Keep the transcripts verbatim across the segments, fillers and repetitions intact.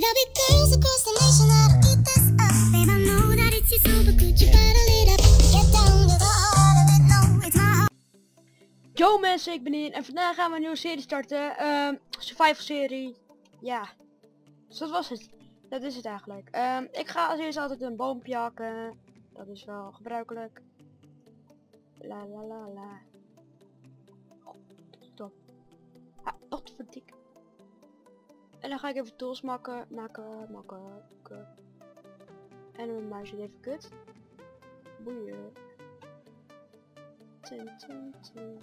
be girls across the nation that'll eat this up. Babe, I know that it's your soul, but could you bottle it up? Get down to the heart of it, no, it's my heart. Yo mensen, ik ben hier en vandaag gaan we een nieuwe serie starten. Um, survival serie. Ja. Dus dat was het. Dat is het eigenlijk. Um, ik ga als eerst altijd een boompje hakken. Dat is wel gebruikelijk. La la la la. Oh, stop. Ah, wat verdik. En dan ga ik even tools maken, maken, maken, maken. En mijn muis is even kut. Boeien. Tin, tin, tin.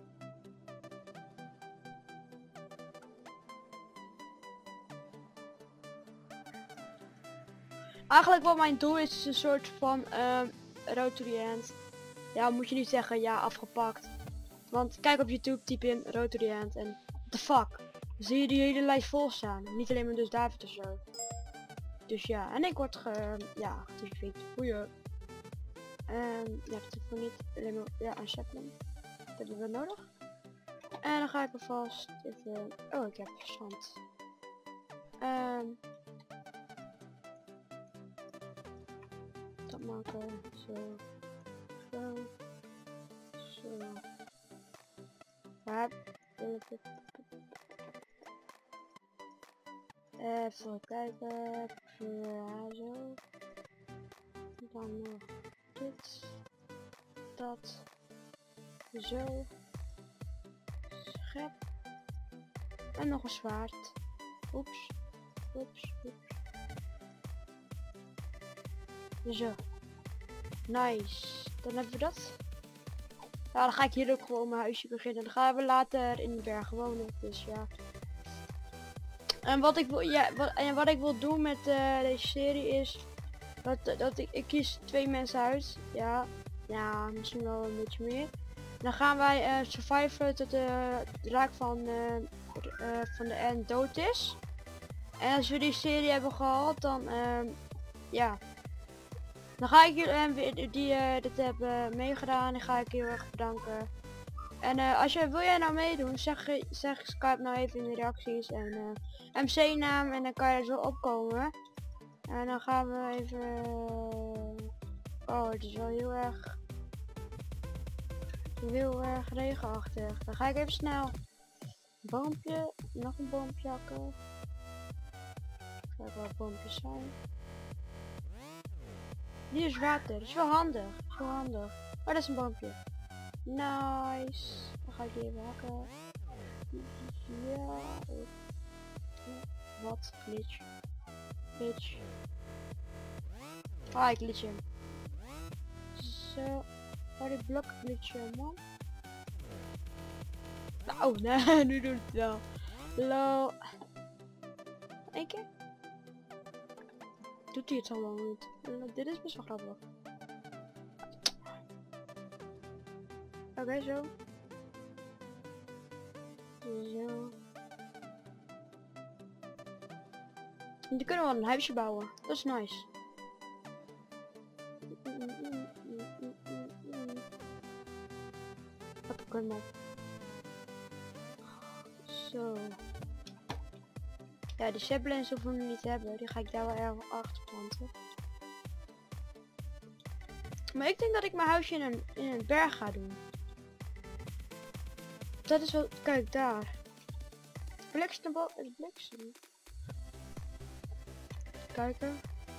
Eigenlijk wat mijn doel is, is een soort van um, road to the end. Ja, moet je niet zeggen, ja, afgepakt. Want kijk op YouTube, typ in road to the end en what the fuck. Dan zie je die hele lijst vol staan. Niet alleen maar dus David of zo. Dus ja, en ik word ge, ja, getypeerd. Boeien. En ja, dat is voor niet alleen maar, ja, een sapling. Dat hebben we nodig. En dan ga ik alvast even, oh ik heb zand. Um, dat maken, zo, zo, zo. Ja, even kijken, ja, zo. Dan nog dit, dat, zo, schep en nog een zwaard. Oeps, oeps, oeps. Zo, nice. Dan hebben we dat. Nou, dan ga ik hier ook gewoon mijn huisje beginnen. Dan gaan we later in de bergen wonen. Dus ja. En wat ik wil, ja, wat, en wat ik wil doen met uh, deze serie is dat, dat ik, ik kies twee mensen uit. Ja, ja, misschien wel een beetje meer. Dan gaan wij uh, surviven tot de draak van, uh, uh, van de end dood is. En als we die serie hebben gehad, dan uh, ja. Dan ga ik jullie uh, die uh, dit hebben meegedaan en ga ik heel erg bedanken. En uh, als je wil jij nou meedoen, zeg, zeg Skype nou even in de reacties en uh, M C naam en dan kan je er zo opkomen. En dan gaan we even. Oh, het is wel heel erg. Heel erg regenachtig. Dan ga ik even snel. Boompje, nog een boompje hakken. Kijk wat boompjes zijn. Hier is water, dat is wel handig. Dat is wel handig. Oh, dat is een boompje. Nice. Dan ga ik die even hakken. Ja. Wat? Glitch. Glitch. Ah, ik glitch hem. Zo. Oh, die blok glitchen, man. Nou, nee, nu doet het wel. Lol. Eén keer. Doet hij het allemaal niet. Uh, dit is best wel grappig. Oké, okay, zo. Zo. En die kunnen we een huisje bouwen. Dat is nice. Wat kan maar. Zo. Ja, die saplings hoeven we niet te hebben. Die ga ik daar wel erg achter planten. Maar ik denk dat ik mijn huisje in een, in een berg ga doen. Dat is wel. Kijk daar. Bliksem boven. Is bliksem. Kijken.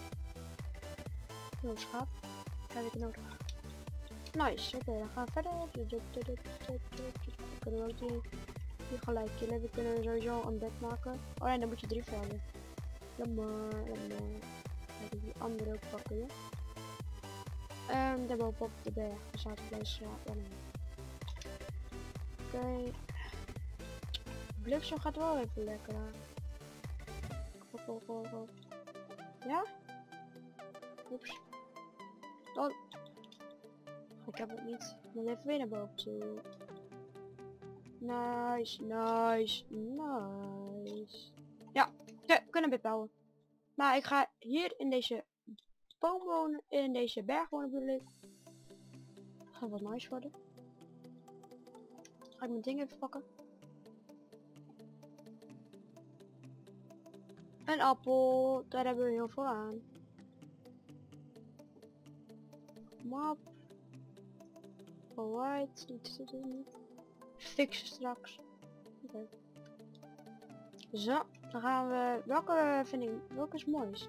Nog schaap. Heb ik nodig. Nice. Oké, okay, dan gaan we verder. Kunnen we ook die. Die gelijk killen. We kunnen sowieso een bed maken. Oh nee, dan moet je drie velden. Jammer, jammer. Ga ik die andere ook pakken, ja. En daarbovenop op de berg. We zaten deze slapen. Oké. Okay. Bliksem gaat wel even lekker. Hop, hop, hop, hop. Ja? Oeps. Oh. Ik heb het niet. Dan even weer naar boven toe. Nice, nice, nice. Ja, we kunnen een bed bouwen. Maar ik ga hier in deze boom wonen, in deze berg wonen bedoel ik. Gaat wat nice worden. Ga ik mijn ding even pakken. Een appel, daar hebben we heel veel aan. Map. Alright, niet te doen. Fixen straks. Oké. Okay. Zo, dan gaan we. Welke vind ik. Welke is mooist?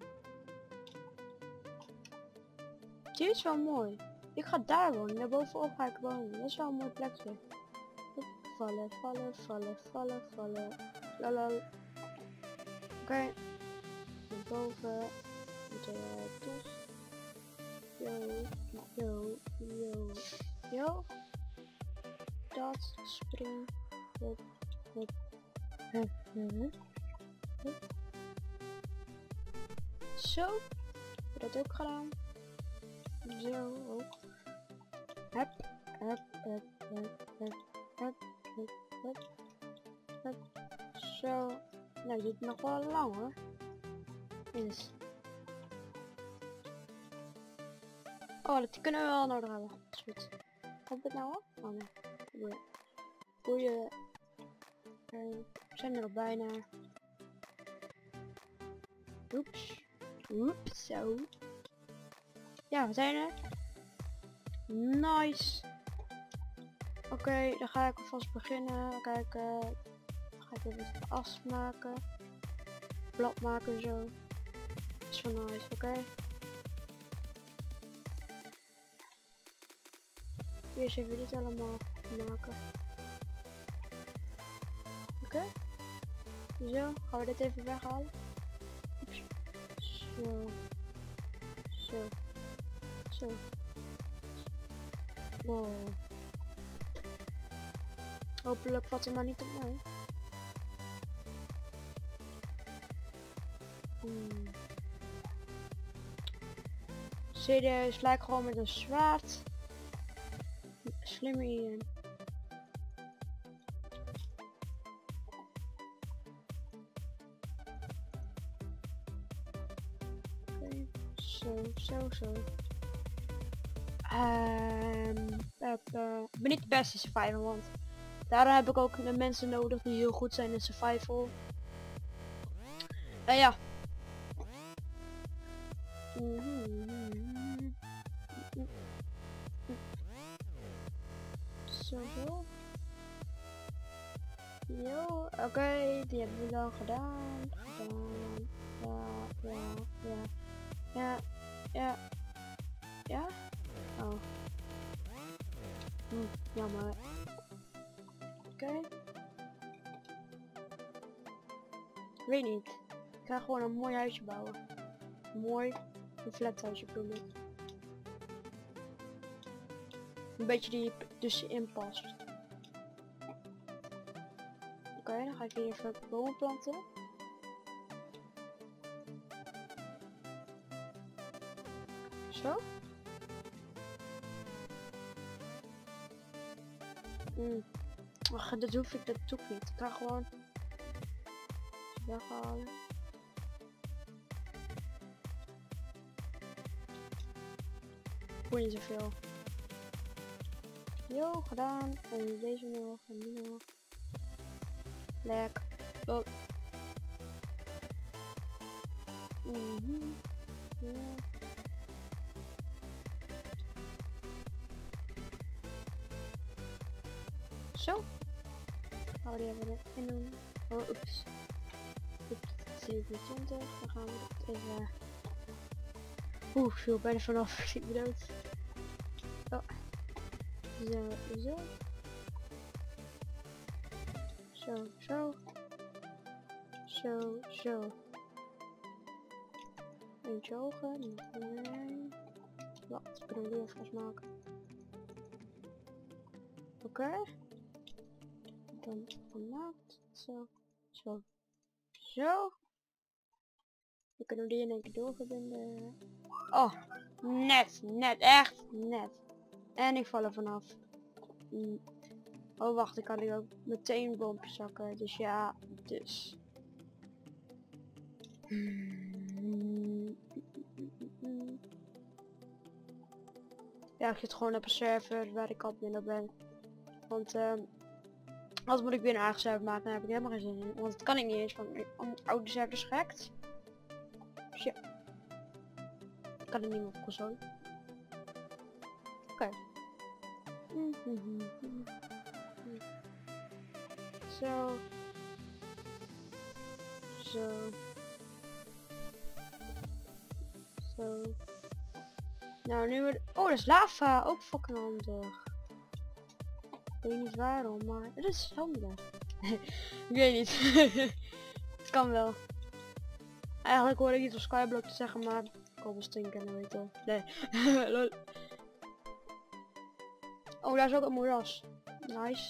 Die is wel mooi. Ik ga daar wonen. Daar bovenop ga ik wonen. Dat is wel een mooi plekje. Vallen, vallen, vallen, vallen, vallen. Lala. Oké. Okay. Boven. De tos. Yo, yo, yo, yo. Dat spring. Hup, hup, hup, hup, hup. Zo. Heb je dat ook gedaan? Zo ook. Hup, hup, hup, hup, hup, hup, hup, hup, hup. Zo. Nou, dit nog wel lang hoor. Yes. Oh, dat kunnen we wel nodig hebben. Dat is goed. Komt het nou op? Oh nee. Boeien. Boeien. We zijn er al bijna. Oeps. Oeps, zo. Ja, we zijn er. Nice. Oké, okay, dan ga ik alvast beginnen. Kijken. Dan ga ik even het afmaken. Blad maken zo. Dat is wel nice, oké. Okay. Eerst even dit allemaal maken. Oké. Okay. Zo, gaan we dit even weghalen. Oeps. Zo. Zo. Zo. Wow. Hopelijk valt het maar niet op mij. Hmm. Serieus, lijkt gewoon met een zwaard. Slimme Ian. Okay. Zo, zo, zo. Um, ik uh, ben niet de beste in survival, want daarom heb ik ook de mensen nodig die heel goed zijn in survival. En uh, ja. Mm-hmm. Zo, zo. Yo, oké, okay, die hebben we dan gedaan. Gedaan. Ja, ja, ja. Ja, ja. Ja? Oh. Hm, jammer. Oké. Okay. Weet niet. Ik ga gewoon een mooi huisje bouwen. Mooi. Een flat huisje bedoel ik. Een beetje die tussenin past. Oké, okay, dan ga ik hier even bomen planten. Zo. Mm. Ach, dat hoef ik, dat doe ik niet. Ik ga gewoon weghalen. Voel niet zoveel. Yo, gedaan. En deze nog. En die nog. Lek. Oh. Mm-hmm. Ja. Zo. Gaan we die even erin doen. Oh, oeps. zevenentwintig. Dan gaan we het even... Oeh, ik viel bijna vanaf. Ik zit dood. Oh. Zo, zo. Zo, zo. Zo, zo. Eentje hoger. Nee. Wat? Kunnen we die even vastmaken? Oké. Okay. Dan gemaakt. Zo. Zo. Zo. Dan kunnen we die in één keer doorverbinden. Oh. Net. Net. Echt. Net. En ik val er vanaf. Mm. Oh wacht, ik kan hier ook meteen boompjes zakken. Dus ja, dus. Mm. Ja, ik zit gewoon op een server waar ik al binnen ben. Want uh, Anders moet ik weer een eigen server maken, daar heb ik helemaal geen zin in. Want dat kan ik niet eens, want mijn oude server is gehackt. Dus ja. Ik kan het niet meer op console. Oké. Okay. Zo. Zo. Zo. Nou, nu we... Oh, dat is lava. Ook fucking handig. Ik weet niet waarom, maar het is handig. Ik weet niet. Het kan wel. Eigenlijk hoor ik iets van Skyblock te zeggen, maar kobbel stinken, weet je wel. Nee. Oh, daar is ook een moeras. Nice.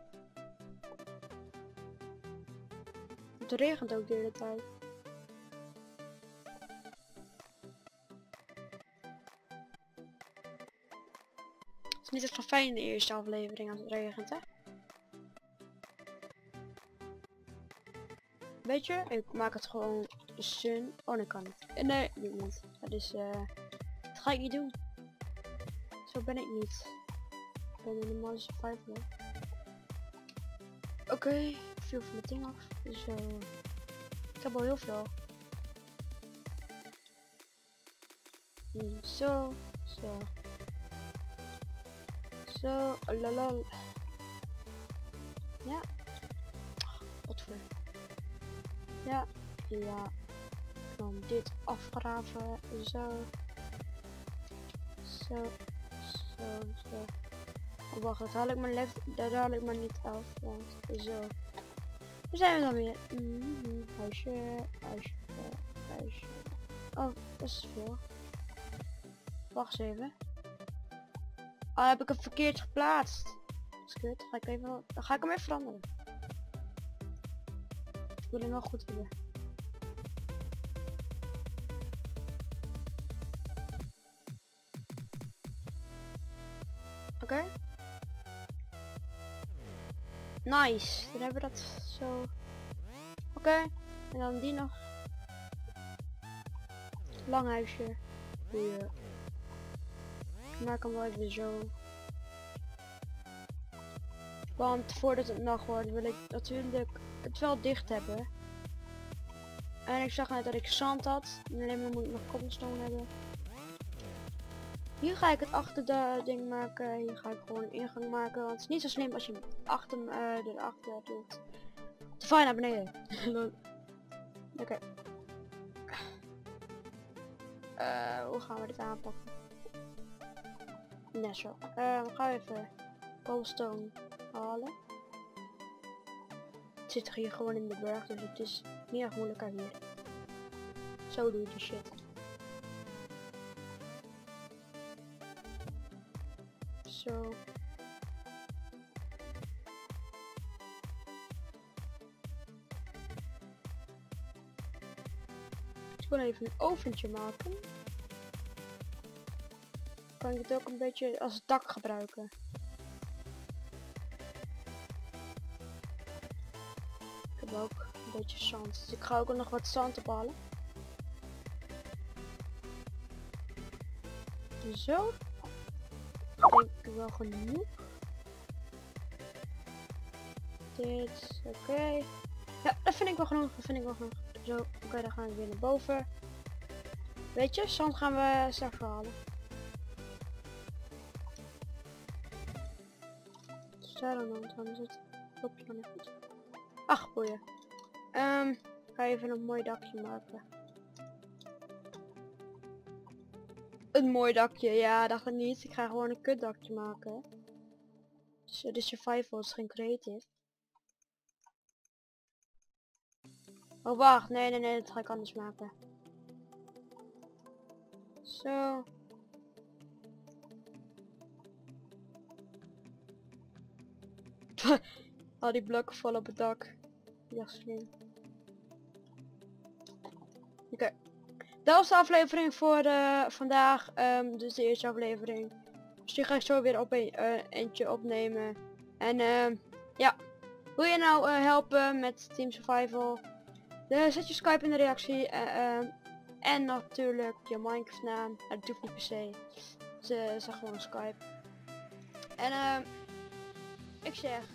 Het regent ook de hele tijd. Het is niet echt van fijn in de eerste aflevering als het regent, hè? Weet je, ik maak het gewoon de sun. Oh, dat kan niet. Nee, doe niet. Dat is, eh, uh, dat ga ik niet doen. Zo ben ik niet. Ik ben een normale survivor. Oké, okay, ik viel van het ding af. Dus, uh, ik heb al heel veel. Mm, zo, zo. Zo, lalala. Ja. Wat voor. Ja, ja. Dan dit afgraven. Zo. Zo. Zo, zo. Oh, wacht, dat haal ik mijn lef, dat haal ik maar niet af. Want zo. Daar zijn we dan weer. Mm-hmm. Huisje, huisje, huisje. Oh, dat is veel. Wacht eens even. Oh, heb ik hem verkeerd geplaatst. Dat is kut. Ga ik even, dan ga ik hem even veranderen. Ik wil hem wel goed hebben. Oké. Okay. Nice. Dan hebben we dat zo. Oké. Okay. En dan die nog. Lang huisje. Goeie. Ik maak hem wel even zo. Want voordat het nacht wordt wil ik natuurlijk het wel dicht hebben. En ik zag net dat ik zand had. En alleen maar moet ik nog cobblestone hebben. Hier ga ik het achter de ding maken. Hier ga ik gewoon een ingang maken. Want het is niet zo slim als je hem achter uh, erachter doet. Te fijn naar beneden. Oké. Okay. Uh, hoe gaan we dit aanpakken? Net zo. Uh, we gaan even cobblestone halen. Het zit hier gewoon in de berg, dus het is niet erg moeilijker hier. Zo doe je die shit. Zo. Ik wil even een oventje maken. Kan ik het ook een beetje als dak gebruiken. Ik heb ook een beetje zand, dus ik ga ook nog wat zand ophalen. Zo. Denk ik wel genoeg. Dit, oké. Okay. Ja, dat vind ik wel genoeg, dat vind ik wel genoeg. Zo, oké, okay, dan gaan we weer naar boven. Weet je, zand gaan we straks halen. Daar aan de hand, dan is het. Loop je dan niet goed. Ach, boeien. Um, ik ga even een mooi dakje maken. Een mooi dakje, ja, dacht ik niet. Ik ga gewoon een kutdakje maken. Dus het is survival, het is geen creative. Oh wacht, nee, nee, nee, dat ga ik anders maken. Zo. Al die blokken vallen op het dak. Ja, slim. Oké. Okay. Dat was de aflevering voor uh, vandaag. Um, dus de eerste aflevering. Dus die ga ik zo weer op een uh, eentje opnemen. En uh, ja. Wil je nou uh, helpen met Team Survival? Uh, zet je Skype in de reactie. Uh, uh, en natuurlijk je Minecraft naam. Uh, dat hoeft niet per se. Dus uh, zeg gewoon Skype. En uh, ik zeg.